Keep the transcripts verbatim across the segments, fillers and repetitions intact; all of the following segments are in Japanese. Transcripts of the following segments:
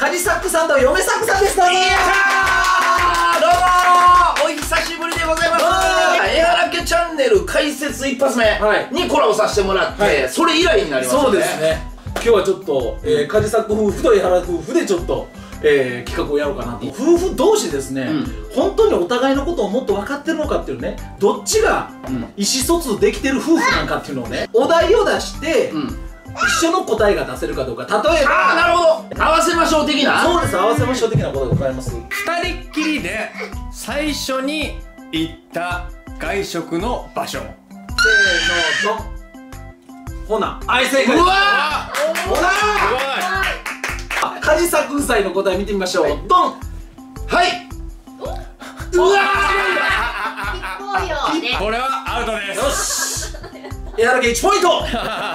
カジサックさんと嫁サックさんです。どうぞ。 いやー、どうもー、お久しぶりでございます。エアラケチャンネル開設一発目にコラボさせてもらって、はい、それ以来になりますね。 そうですね。今日はちょっと、えー、カジサック夫婦とエハラ夫婦でちょっと、えー、企画をやろうかなと。夫婦同士ですね、うん、本当にお互いのことをもっと分かってるのかっていうね、どっちが意思疎通できてる夫婦なんかっていうのをね、お題を出して、うん、一緒の答えが出せるかどうか。例えば、 ああ、なるほど、合わせましょう的な。 そうです、合わせましょう的なことがございます。 二人っきりで最初に行った外食の場所。 せーの、ドン。ほな、はい、正解。うわー、ほなー、カジサック夫妻の答え見てみましょう。ドン。はい。うわー、これはアウトです。 よし、エアラケいちポイント。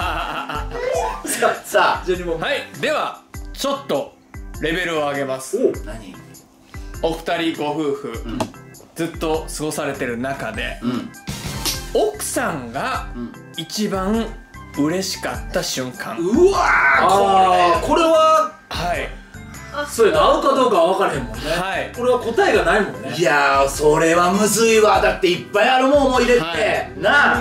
さあ、じゅうにもんめ。 はい、ではちょっとレベルを上げます。 お、何？ お二人ご夫婦、うん、ずっと過ごされてる中で、うん、奥さんが一番嬉しかった瞬間。 うわー、これこれは、はい、そうやな、合うかどうかは分からへんもんね。はい、これは答えがないもんね。 いやー、それはむずいわ。だっていっぱいあるもん、思い出って、はい、なあ。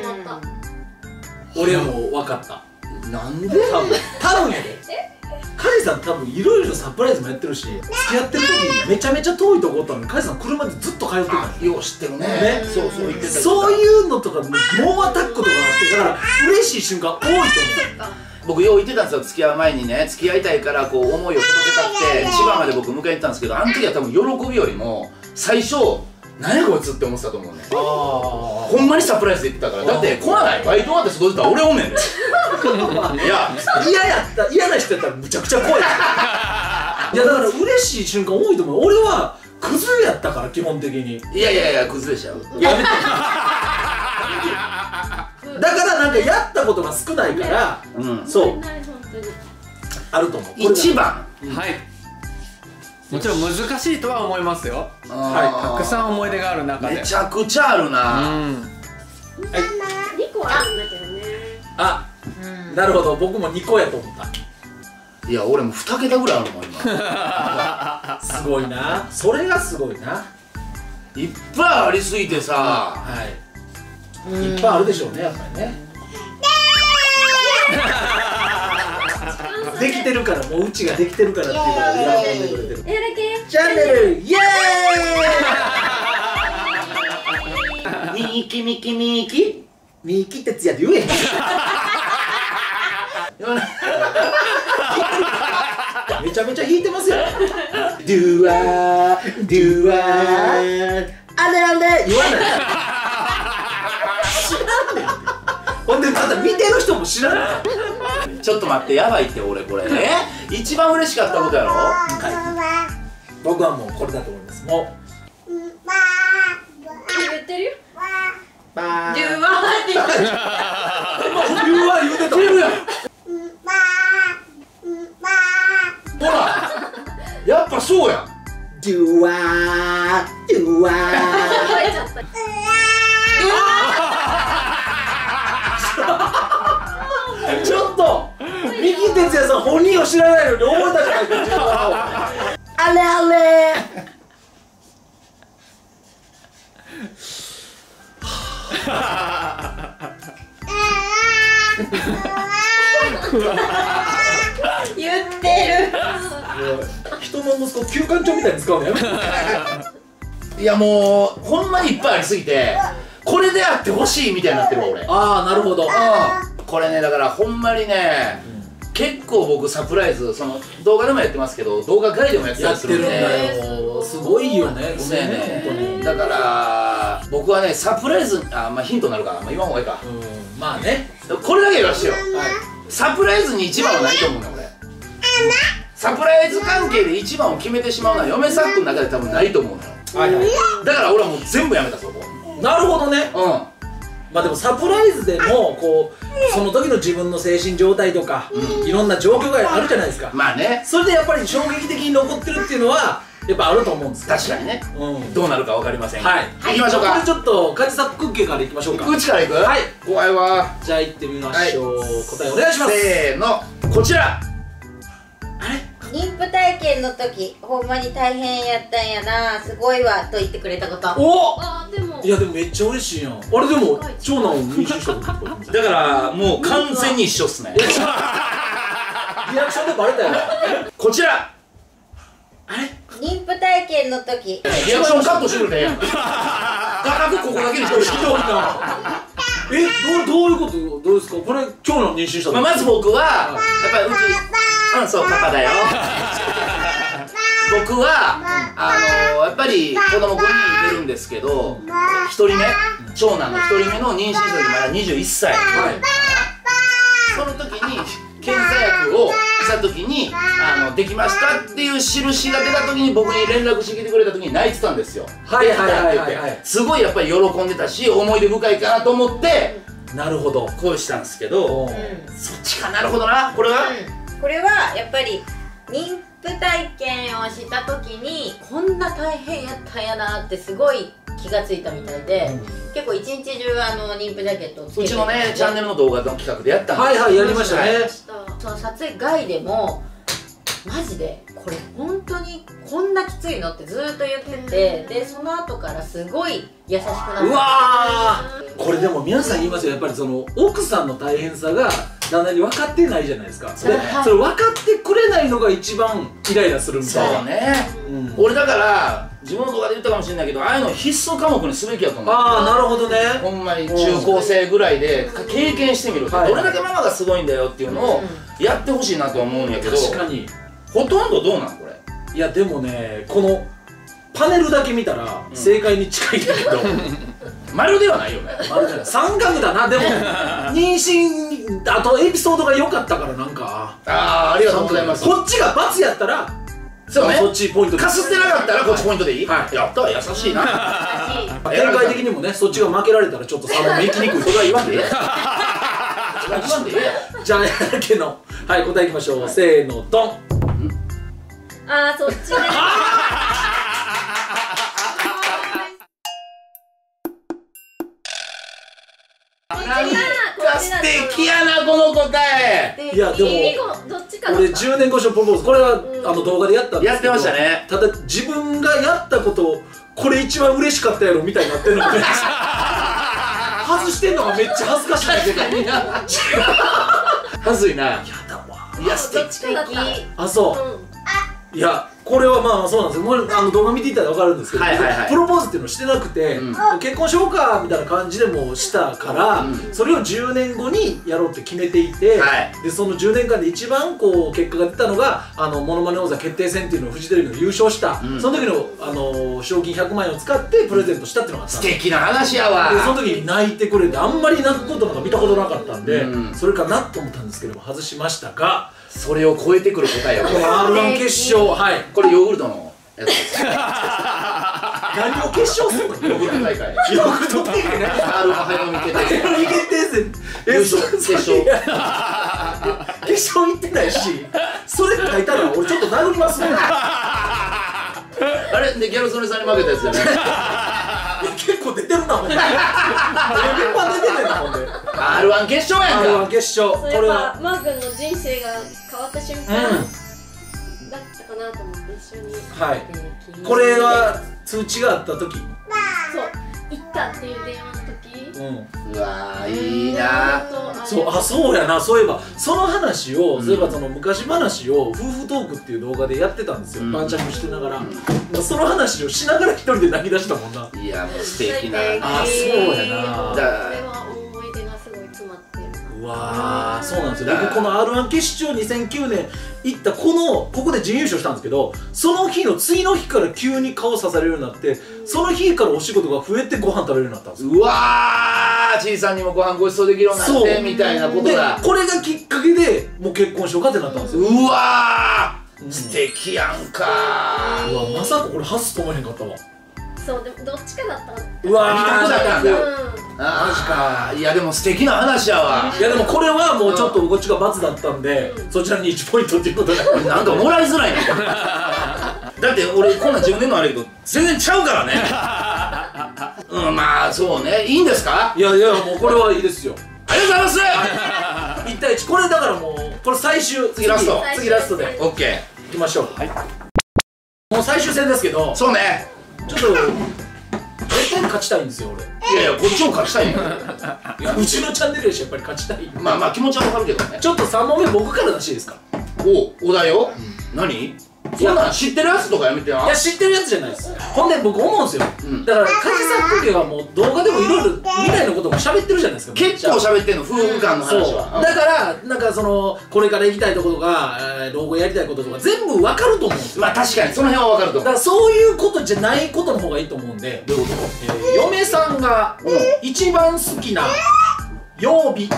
俺も分かった。 なんで？ 多分多分やで。カジさん多分いろいろサプライズもやってるし、付き合ってる時にめちゃめちゃ遠いとこおったのに、カジさん車でずっと通ってた。 よう知ってるね。 ね、そうそう言ってた。そういうのとか猛アタックとかあってから嬉しい瞬間多いと思う。 僕よう言ってたんですよ、付き合う前にね、付き合いたいからこう思いを届けたって千葉まで僕迎えに行ったんですけど、あの時は多分喜びよりも最初何やこいつって思ってたと思うね。ほんまにサプライズで言ってたから。だって来ない、バイト終わって外出たら俺おんねんで。いや、 嫌やった、嫌な人やったらむちゃくちゃ怖い。いや、だから嬉しい瞬間多いと思う。俺はクズやったから基本的に。 いやいやいや、クズでしたよ。 やめて。だからなんかやったことが少ないから、そうあると思う。 一番、 はい、もちろん難しいとは思いますよ。はい、たくさん思い出がある中でめちゃくちゃあるな。 にこあるんだけどね。 あ、なるほど、僕もにこやと思った。 いや、俺もにけたぐらいあるもん今。 すごいな、それがすごいな。 いっぱいありすぎてさ、 はい、いっぱいあるでしょうね、やっぱりね。できてるから、もううちができてるからっていうことで喜んでくれてる。 エアラケチャンネルイエーイ。 ミキミキミキミキ哲也で言えへん。めちゃめちゃ弾いてますよ。ドゥワードゥワーあれあれ言わない。知らんねん。ほんでまた見てる人も知らない。 ちょっと待って、やばいって俺これ。え？一番嬉しかったことやろ？ はい。僕はもうこれだと思います。もう。 言ってるよ。 バー。 ドゥワーって言ってる。 ドゥワー言うてた。 ほら、やっぱそうや。 ドゥワードゥワー。ちょっと三木哲也さん本人を知らないのに覚えたじゃないですか。あれあれ。 言ってる。 人の息子休館長みたいに使うのやめて。 いや、もうほんまにいっぱいありすぎて、これであってほしいみたいになってるわ俺。 ああ、なるほど。 これね、だからほんまにね、結構僕サプライズ、その動画でもやってますけど、動画外でもやってたりするんで。 やってるんだよ。すごいよね。 ごめんね。だから僕はね、サプライズ、あ、まあヒントになるから、まあ言わんほうがいいか。 まあね、 これだけ言わしてよ。サプライズに一番はないと思うね俺。サプライズ関係で一番を決めてしまうのは嫁サックの中で多分ないと思うのよ。だから俺はもう全部やめた、そこ。 なるほどね。うん。まあでもサプライズでもこうその時の自分の精神状態とかいろんな状況があるじゃないですか。 まあね。 それでやっぱり衝撃的に残ってるっていうのはやっぱあると思うんです。 確かにね。どうなるかわかりません。はい。行きましょうか。 これちょっとカジサッククッキーからいきましょうか。 うちからいく？はい。怖いわ。 じゃあ行ってみましょう。答えお願いします。 せーの、こちら。 妊婦体験の時ほんまに大変やったんやな、すごいわと言ってくれたこと。 おあでもいやでもめっちゃ嬉しいやん。あれでも長男を妊娠した時だからもう完全に一緒っすね。 リアクションでバレたよ。 こちら妊婦体験の時リアクションカットしてくれたらええやん。画角ここだけにしてほしい。 ひどいな。え、どうどういうこと？どうですか？これ長男妊娠したまあ、 の？ まず僕はやっぱりうちうんそうパパだよ。僕はあのやっぱり子供ごにんいてるんですけど、ひとりめ長男のひとりめの妊娠した時まだにじゅういっさい、はい、その時に検査薬をした時にあのできましたっていう印が出た時に僕に連絡してきてくれた時に泣いてたんですよ。 はいはいはいはいはい。 すごいやっぱり喜んでたし思い出深いかなと思ってなるほど。 恋したんですけど、 うん、 そっちか。なるほどな。これは、 うん、これはやっぱり妊婦体験をした時にこんな大変やったんやなってすごい気がついたみたいで、うん、結構一日中あの妊婦ジャケットをつけてうちのねチャンネルの動画の企画でやったんです。 はいはいやりましたね。 その撮影外でもマジでこれ本当にこんなきついのってずっと言ってて、でその後からすごい優しくなった。 うわー、これでも皆さん言いますよ。やっぱりその奥さんの大変さが旦那に分かってないじゃないですか。それ、はい、それ分かってくれないのが一番イライラするみたいな。 そうね、うん、俺だから自分の動画で言ったかもしれないけど、ああいうの必須科目にすべきやと思う。 ああなるほどね。 ほんまに中高生ぐらいで経験してみると、どれだけママがすごいんだよっていうのをやってほしいなと思うんやけど、 確かにほとんどどうなんこれ。 いやでもね、このパネルだけ見たら正解に近いんだけど、 丸ではないよね。 丸じゃない、三角だな。でも妊娠あとエピソードが良かったからなんか、 ああありがとうございます。 こっちが×やったらそうね、 そっちポイントでかすってなかったらこっちポイントでいい。 はい、 やったわ、優しいな。 展開的にもね、そっちが負けられたらちょっとさんぼんめいきにくい。それは言わんでいい。じゃあやだけのはい答えいきましょう。せーのドン。 あーそっちね。 なんか素敵やなこの答え。 いやでも俺じゅうねんごしのプロポーズ、これはあの動画でやったんですけど、 やってましたね。 ただ自分がやったことこれ一番嬉しかったやろみたいになってるので外してんのがめっちゃ恥ずかしいんだけど。 はずいな。やだわ。 いや素敵。 あそう、いやこれはまあそうなんですよ。もうあの動画見ていたら分かるんですけど、プロポーズっていうのをしてなくて、結婚しようかみたいな感じでもうしたから、それをじゅうねんごにやろうって決めていて、でそのじゅうねんかんで一番こう結果が出たのがあのモノマネ王座決定戦っていうのをフジテレビの優勝した、その時のあの賞金ひゃくまんえんを使ってプレゼントしたっていうのがあったんです。 素敵な話やわ。 でその時に泣いてくれて、あんまり泣くことなんか見たことなかったんで、それかなと思ったんですけども外しましたが、 それを超えてくる答えを。 この アールワン 決勝、はい、 これヨーグルトのやつです。 何を決勝するの？ ヨーグルト大会。 ヨーグルト大会ね。 アールワン 早飲み決定戦。 早飲み決定戦。 優勝決勝。 決勝行ってないし、それ書いたら俺ちょっと殴りますね。 あれでギャル曽根さんに負けたやつじゃない。 結構出てるなほんで。いっぱい出てるなほんで。 アールワン 決勝やんか。 アールワン 決勝。 これはマー君の人生が変わった瞬間だったかなと思って一緒に。 はい。これは通知があった時。 そう。行ったっていう電話の時。 うわーいいな。 そう、あ、そうやな。そういえばその話を、そういえばその昔話を夫婦トークっていう動画でやってたんですよ。晩酌してながら、その話をしながら一人で泣き出したもんな。 いやもう素敵な。 あ、そうやな。 これは思い出がすごい詰まってる。 うわー、そうなんですよ。僕この アールワン 決勝にせんきゅうねん行ったこのここで準優勝したんですけど、その日の次の日から急に顔さされるようになって、その日からお仕事が増えてご飯食べるようになったんですよ。 うわー、ちいさんにもご飯ごちそうできるようになってみたいなことだ。 これがきっかけでもう結婚しようかってなったんですよ。 うわー、素敵やんかー。うわ、まさかこれ外すと思えへんかったわ。 そう、でもどっちかだったら。 うわー、 二択だったんだ。 マジか。 いやでも素敵な話やわ。 いやでもこれはもうちょっとこっちが×だったんで、そちらにいちポイントっていうことでなんかもらいづらいね。だって俺こんなんじゅうねんのあれけど全然ちゃうからね。うん、まあそうね。いいんですか？ いやいやもうこれはいいですよ。 ありがとうございます。 いち対いち。これだからもうこれ最終、 次ラスト。 次ラストでオッケー。 いきましょう。はい。 もう最終戦ですけど、 そうね。 ちょっと絶対に勝ちたいんですよ俺。 いやいや、こっちも勝ちたいんよ。 いやうちのチャンネルやしやっぱり勝ちたい。 まあまあ気持ちはわかるけどね。 ちょっとさん問目僕から出していいですか。 お、お題よ。何？そんなん知ってるやつとかやめてな。 いや知ってるやつじゃないです。ほんで僕思うんですよ、 うん、 だからカジサック家はもう動画でもいろいろ未来のことも喋ってるじゃないですか。 結構喋ってんの、夫婦間の話は。 そうだからなんかそのこれから行きたいところとか、えー、老後やりたいこととか全部分かると思うんですよ。 まあ確かにその辺は分かると思う。 だからそういうことじゃないことの方がいいと思うんで。 どういうこえー、嫁さんが一番好きな曜日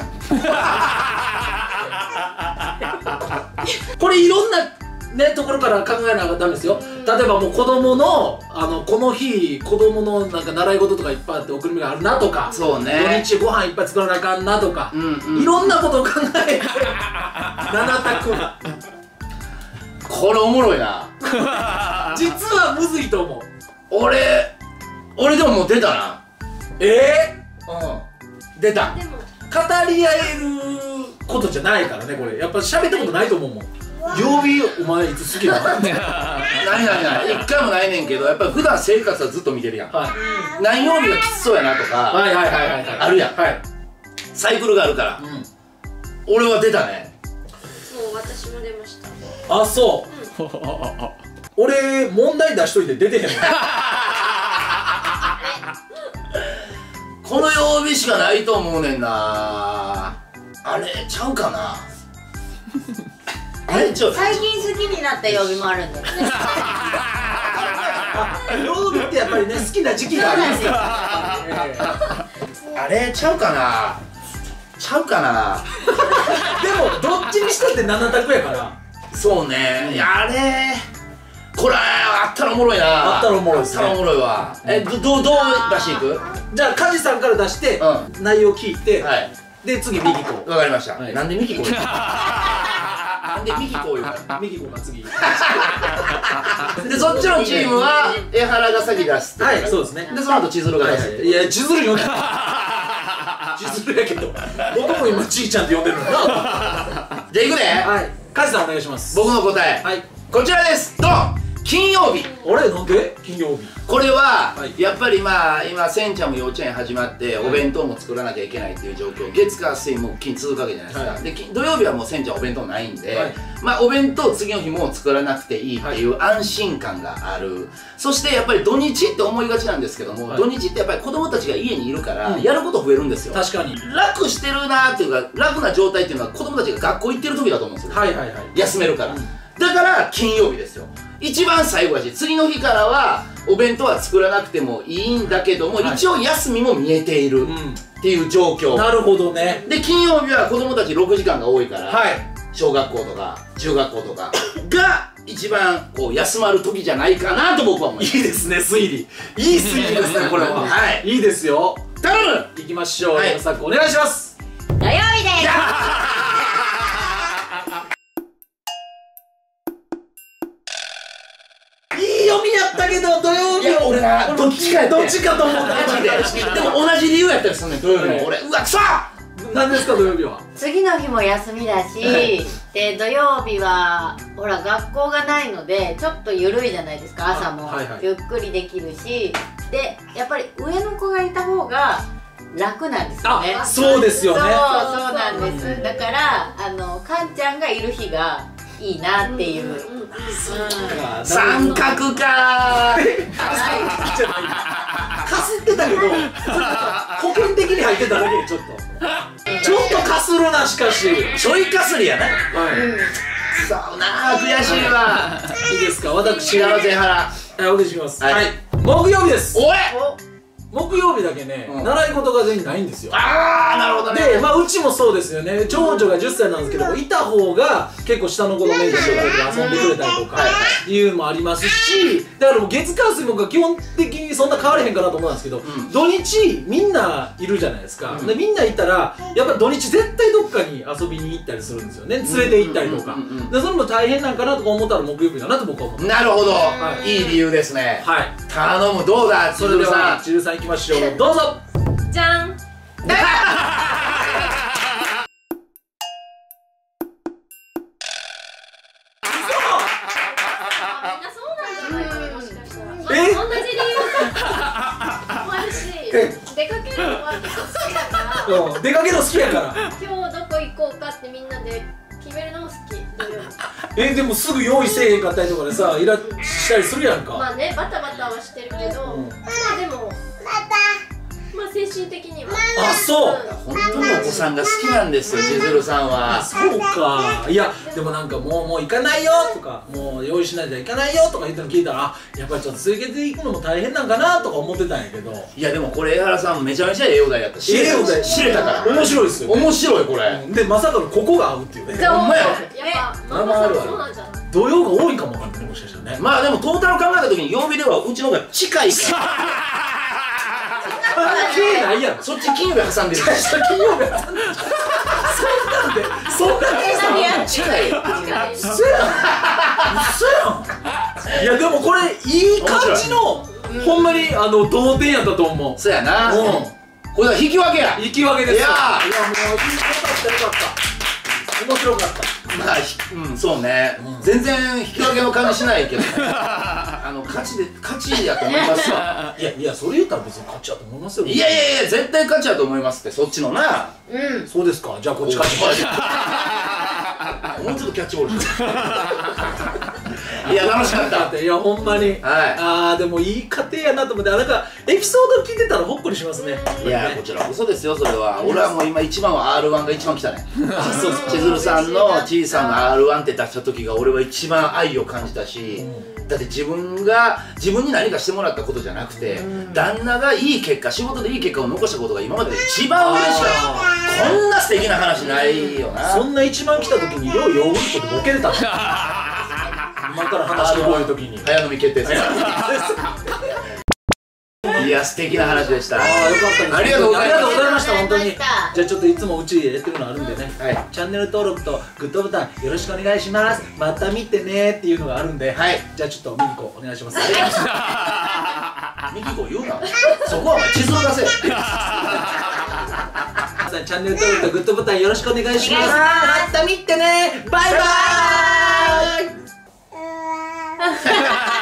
これいろんなね、ところから考えなきゃダメですよ。例えばもう子供のあのこの日子供のなんか習い事とかいっぱいあって送り目があるなとか、 そうね、 土日ご飯いっぱい作らなあかんなとか、 うんうん、 いろんなことを考えてなな択これおもろいな実はむずいと思う。 俺俺でももう出たな。 えー、うん出た。 でも語り合えることじゃないからねこれ。やっぱ喋ったことないと思うもん。曜日お前いつ好きなの何何何一回もないねんけど、やっぱり普段生活はずっと見てるやん。 はい、 何曜日がきつそうやなとか、 はいはいはいはいはいあるやん、 はい、 サイクルがあるから、うん、俺は出たね。 もう私も出ました。 あ、そう、うん、俺問題出しといて出てへんのこの曜日しかないと思うねんな。あれちゃうかなあれちょ最近好きになった曜日もあるんだよね曜日ってやっぱりね好きな時期がありますよ。 あれちゃうかなちゃうかなでもどっちにしたってなな択やから。 そうね、いやあれこれあったらおもろいな。 あったらおもろいですね。 あったらおもろいわ。え、どどうどう出していく？ じゃあ梶さんから出して、うん、内容聞いて、はい、で次ミキコ。 わかりました。 はい、 なんでミキコ？なんでミキコ言うの？ ミキコが次。でそっちのチームは江原が先出す。 はい、そうですね。 でその後千鶴が出す。 いや千鶴よ。千鶴やけど、僕も今ちいちゃんって呼んでるのな。じゃあいくで。 はい。梶さんお願いします。 僕の答え。はい。こちらです。ドン。金曜日。 あれなんで金曜日？ これはやっぱりまあ今せんちゃんも幼稚園始まってお弁当も作らなきゃいけないっていう状況、月火水木金続くわけじゃないですか。で土曜日はもうせんちゃんお弁当ないんで、まあお弁当次の日も作らなくていいっていう安心感がある。そしてやっぱり土日って思いがちなんですけども、土日ってやっぱり子供たちが家にいるからやること増えるんですよ。 確かに楽してるなっていうか楽な状態っていうのは子供たちが学校行ってる時だと思うんですよ。はいはいはい。休めるから。だから金曜日ですよ。一番最後だし、次の日からはお弁当は作らなくてもいいんだけども、はい、一応休みも見えているっていう状況、うん、なるほどね。で金曜日は子供たちろくじかんが多いから、はい、小学校とか中学校とかが一番こう休まる時じゃないかなと僕は思います。 いいですね、推理。いい推理ですねこれは。はい、いいですよ。 頼む。 いきましょう。山作お願いします。 土曜日です。 いい読みやったけど土曜日は俺などっちかやってどっちかと思ったマジで。 でも同じ理由やったりするねん土曜日も。俺うわくそ何ですか土曜日は。 次の日も休みだしで土曜日はほら学校がないのでちょっと緩いじゃないですか。朝もゆっくりできるし、でやっぱり上の子がいた方が楽なんですよね。 あ、そうですよね。 そうそうなんです。だからあのかんちゃんがいる日がいいなっていう。 三角かー。 かすってたけど保険的に入ってただけでちょっとちょっとかするな。しかしちょいかすりやな。はい、そうなー、悔しいわ。 いいですか、私幸せ原お願いします。はい、木曜日です。 おい木曜日だけね、習い事が全員ないんですよ。 ああ、なるほどね。 で、まあうちもそうですよね。長女がじゅっさいなんですけども、いた方が結構下の子のメイクしてくれて遊んでくれたりとかいうのもありますし、だからもう月火水木が基本的にそんな変われへんかなと思うんですけど、土日みんないるじゃないですか。でみんないたらやっぱ土日絶対どっかに遊びに行ったりするんですよね。連れて行ったりとか。でそれも大変なんかなとか思ったら木曜日だなと僕は思って。 なるほど。いい理由ですね。はい。頼む。どうだ。 それではちるさんいきましょう。どうぞ。 じゃん。 うん、出かけるの好きやから今日どこ行こうかってみんなで決めるのも好き。土曜日えでもすぐ用意せえへんかったりとかでさイラッしたりするやんか。 まあね、バタバタはしてるけど、 うんまあでもまあ精神的にはあそう本当にお子さんが好きなんですよ、千鶴さんは。 そうか。いやでもなんかもうもう行かないよとかもう用意しないと行かないよとか言ったの聞いたらあやっぱりちょっと続けていくのも大変なんかなとか思ってたんやけど。 いやでもこれ江原さんめちゃめちゃ栄養大やったし、 栄養大知れたから面白いですよね。 面白いこれ。 でまさかのここが合うっていうね。 そうほんまや。 やっぱママさんもそうなんじゃない？ 土曜が多いかもわかんないねもしかしたらね。 まあでもトータル考えた時に曜日ではうちの方が近いから関係ないやろ。 そっち金曜日挟んでる。 金曜日はそんなんでそんなんでさ近い。 嘘やん嘘やん。いやでもこれいい感じのほんまにあの同点やったと思う。 そうやな。 うんこれは引き分けや。 引き分けですよ。 いやーいやもうよかったよかった面白かった。 まあひうんそうね、 うん全然引き分けの感じしないけどね。あの勝ちで勝ちやと思いますわ。 いやいやそれ言ったら別に勝ちやと思いますよ。 いやいやいや絶対勝ちやと思いますってそっちのな。 うんそうですか。じゃあこっち勝ちもうちょっとキャッチボールして。いや楽しかった。 いやほんまに、 はい。 ああでもいい家庭やなと思って、なんかエピソード聞いてたらほっこりしますね。 いやこちらこそですよそれは。俺はもう今一番は アールワン が一番来たね。 あそうそう。 千鶴さんのちいさんの アールワン って出した時が俺は一番愛を感じたし、だって自分が自分に何かしてもらったことじゃなくて、旦那がいい結果仕事でいい結果を残したことが今までで一番嬉しかった。こんな素敵な話ないよな。 そんな一番来た時にようヨーグルトでボケれたの。今から話してこういう時に。 早飲み決定戦。いや素敵な話でした。 ああよかったです。 ありがとうございますありがとうございました本当に。 ありがとうございましたじゃあちょっといつもうちでやってるのあるんでね。 はいチャンネル登録とグッドボタンよろしくお願いします。また見てねっていうのがあるんで。 はいじゃあちょっとミニコお願いします。 ミキコ言うな。そこはお前地図を出せ。 皆さんチャンネル登録とグッドボタンよろしくお願いします。 お願いしますまた見てねバイバーイ。